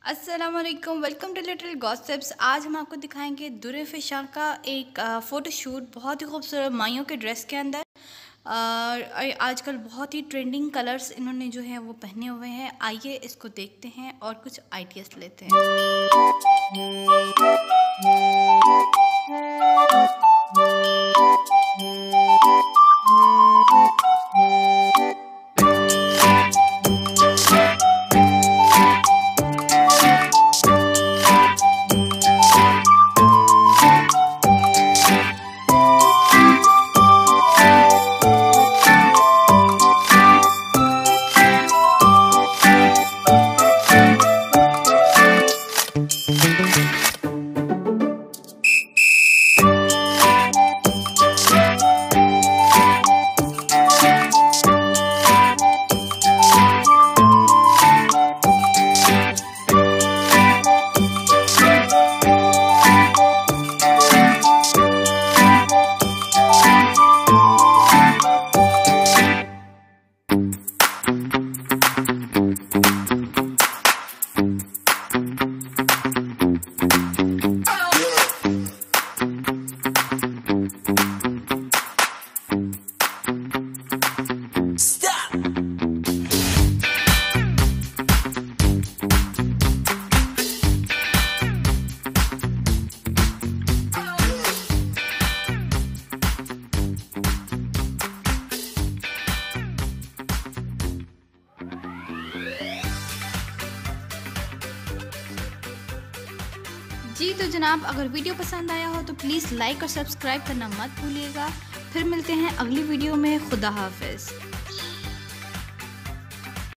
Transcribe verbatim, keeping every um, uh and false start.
अस्सलामुअलैकुम, welcome to little gossips. आज हम आपको दिखाएंगे दुर्र फ़िशा का एक फ़ोटोशूट बहुत ही खूबसूरत माइयों के ड्रेस के अंदर। और आजकल बहुत ही ट्रेंडिंग कलर्स इन्होंने जो है वो पहने हुए हैं। आइए इसको देखते हैं और कुछ आइडियाज़ लेते हैं। जी तो जनाब, अगर वीडियो पसंद आया हो तो प्लीज़ लाइक और सब्सक्राइब करना मत भूलिएगा। फिर मिलते हैं अगली वीडियो में। खुदा हाफिज़।